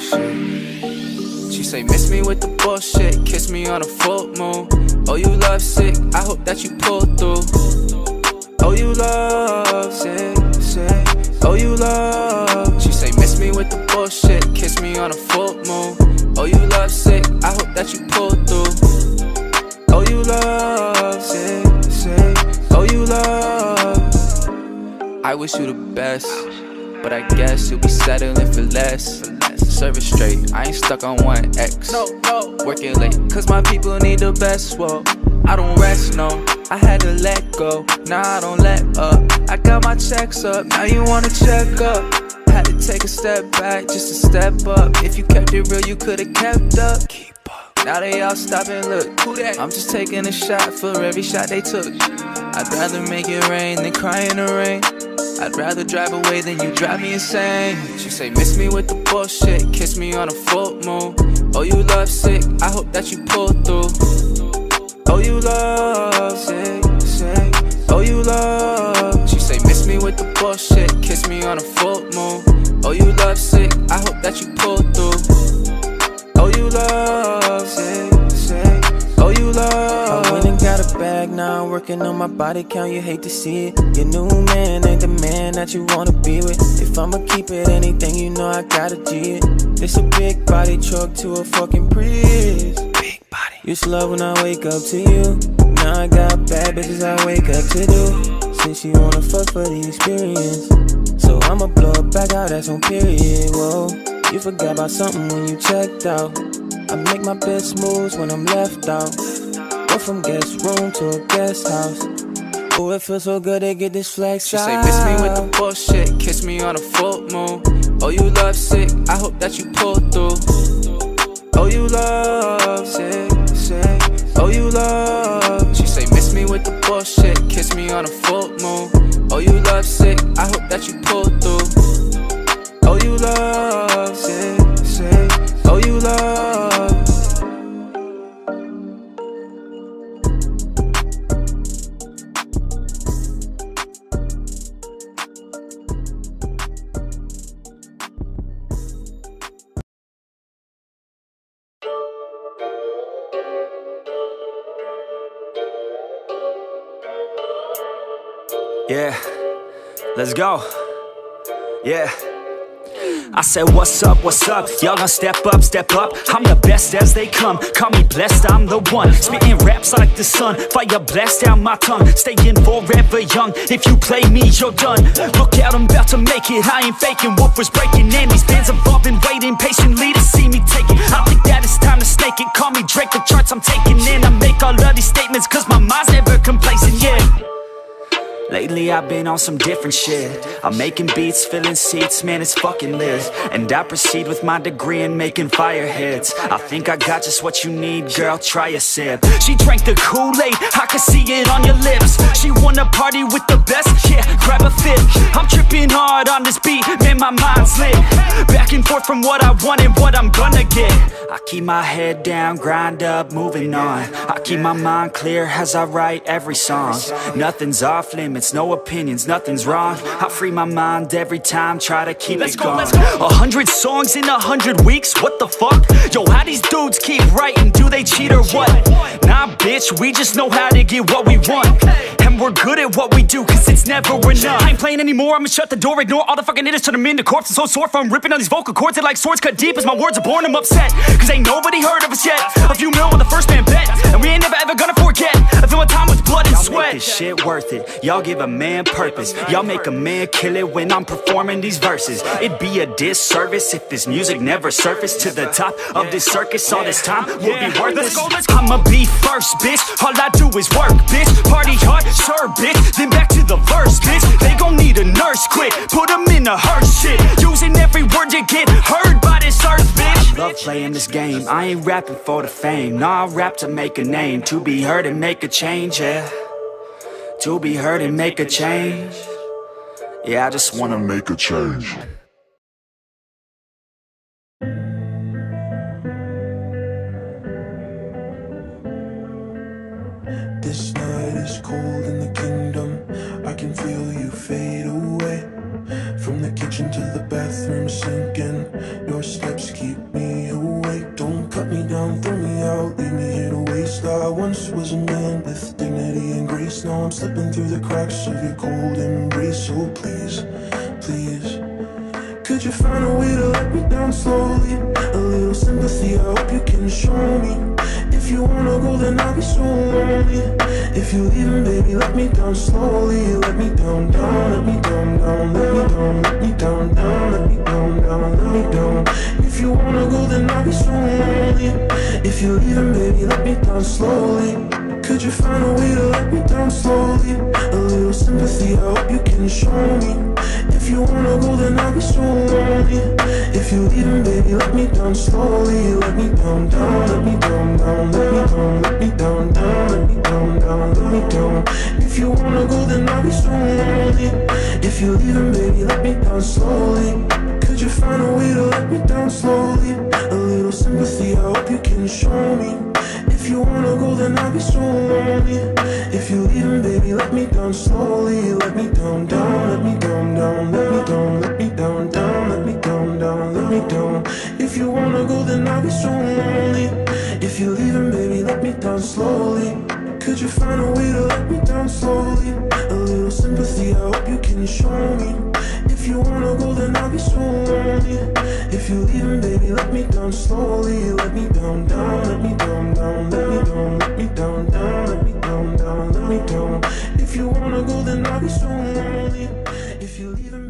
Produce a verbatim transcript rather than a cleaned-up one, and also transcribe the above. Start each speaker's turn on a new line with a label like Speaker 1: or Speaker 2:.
Speaker 1: shit. She say miss me with the bullshit, kiss me on a full moon. Oh, you love sick, I hope that you pull through. Oh, you love sick, sick. Oh, you love. She say miss me with the bullshit, kiss me on a full moon. Oh, you love sick, I hope that you pull through. Oh, you love sick, sick. Oh, you love. I wish you the best, but I guess you'll be settling for less. Service straight, I ain't stuck on one X. No, no. Working late, cause my people need the best. Well, I don't rest, no. I had to let go, now I don't let up. I got my checks up, now you wanna check up. Had to take a step back, just to step up. If you kept it real, you could've kept up. Keep up. Now they all stop and look. Who that? I'm just taking a shot for every shot they took. I'd rather make it rain than cry in the rain. I'd rather drive away than you drive me insane. She say miss me with the bullshit, kiss me on a full moon. Oh, you love sick, I hope that you pull through. Oh, you love sick, sick. Oh, you love. She say miss me with the bullshit, kiss me on a full moon. Oh, you love sick, I hope that you pull through. Oh, you love sick, sick. Oh, you love.
Speaker 2: I went and got a bag, now I'm working on my body count, you hate to see it. Your new man ain't the man that you wanna be with. If I'ma keep it anything, you know I gotta G it. It's a big body truck to a fucking Prius. Big body. Used to love when I wake up to you. Now I got bad bitches I wake up to do. Since you wanna fuck for the experience, so I'ma blow it back out, that's on period. Whoa, you forgot about something when you checked out. I make my best moves when I'm left out. Go from guest room to a guest house. Oh, it feels so good to get this flex
Speaker 1: She
Speaker 2: out.
Speaker 1: say miss me with the bullshit, kiss me on a full moon. Oh, you love sick, I hope that you pull through. Oh, you love sick, sick. Oh, you love. She say miss me with the bullshit, kiss me on a full moon. Oh, you love sick, I hope that you pull through. Oh, you love sick, sick. Oh, you love.
Speaker 3: Yeah, let's go. Yeah. I said, what's up, what's up? Y'all gonna step up, step up. I'm the best as they come. Call me blessed, I'm the one. Spitting raps like the sun. Fire blast down my tongue. Staying forever young. If you play me, you're done. Look out, I'm about to make it. I ain't faking. Wolf was breaking. And these bands above been waiting patiently to see me take it. I think that it's time to snake it. Call me Drake, the charts I'm taking in. I make all of these statements cause my mind's never complacent, yeah. Lately I've been on some different shit. I'm making beats, filling seats, man it's fucking lit. And I proceed with my degree in making fire hits. I think I got just what you need, girl, try a sip. She drank the Kool-Aid, I can see it on your lips. She wanna party with the best, yeah, grab a fit. I'm tripping hard on this beat, man my mind's lit. Back and forth from what I want and what I'm gonna get. I keep my head down, grind up, moving on. I keep my mind clear as I write every song. Nothing's off limits, no opinions, nothing's wrong. I free my mind every time, try to keep let's it going. A hundred songs in a hundred weeks, what the fuck? Yo, how these dudes keep writing, do they cheat or what? Nah bitch, we just know how to get what we want. And we're good at what we do, cause it's never enough. I ain't playing anymore, I'ma shut the door, ignore all the fucking idiots, turn them into corpses. So sore from ripping on these vocal cords, they like swords cut deep as my words are born, I'm upset. Cause ain't nobody heard of us yet. A few mil on the first man bet, and we ain't never ever gonna forget. I feel my time with blood and sweat. Y'all make this shit worth it, y'all give a man purpose. Y'all make a man kill it when I'm performing these verses. It'd be a disservice if this music never surfaced to the top of this circus. All this time would be worthless. I'ma be first, bitch, all I do is work, bitch. Party hard, sure, bitch, then back to the verse, bitch. They gon' need a nurse quick, put them in a hearse shit. Using every word you get heard by this earth, bitch. I love playing this game, I ain't rapping for the fame. Nah, I rap to make a name, to be heard and make a change, yeah. To be heard and make a change. Yeah, I just wanna make a change.
Speaker 4: This night is cold in the kingdom. I can feel you fade away from from the kitchen to the bathroom sinking. Your steps keep me awake. Don't cut me down, throw me out, leave me here to waste. I once was a man with dignity and grace. Now I'm slipping through the cracks of your cold embrace. So please, please, could you find a way to let me down slowly? A little sympathy, I hope you can show me. If you wanna go, then I'll be so lonely. If you're leaving, baby, let me down slowly. Let me down, down, let me down, down, let me down, let me down, down, let me down, down, let me down. If you wanna go, then I'll be so lonely. If you're leaving, baby, let me down slowly. Could you find a way to let me down slowly? A little sympathy, I hope you can show me. If you wanna go, then I'll be so lonely. If you're leaving, baby, let me down slowly. Let me down, down, let me down, down, let me down, let me down, down, let me down, down, let me down. If you wanna go, then I'll be so lonely. If you're leaving, baby, let me down slowly. Could you find a way to let me down slowly? A little sympathy, I hope you can show me. If you wanna go, then I'll be so lonely. If you're leaving, baby, let me down slowly. Let me down, down, let me down, down, let me down, let me down, down, let me down, down, let me down. If you wanna go, then I'll be so lonely. If you're leaving, baby, let me down slowly. Could you find a way to let me down slowly? A little sympathy, I hope you can show me. If you wanna go, then I'll be so lonely. If you're leaving, baby, let me down slowly. Let me down, down, let me down, down, let me down, let me down, down, let me down, down, let me down. If you wanna go, then I'll be so lonely. If you're leaving,